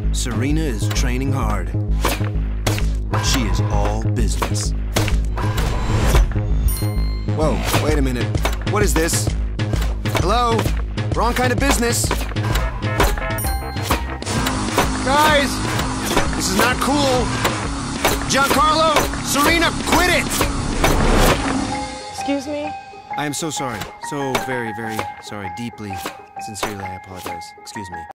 Serena is training hard. She is all business. Whoa, wait a minute. What is this? Hello? Wrong kind of business. Guys! This is not cool. Giancarlo! Serena, quit it! Excuse me? I am so sorry. So very, very sorry. Deeply, sincerely, I apologize. Excuse me.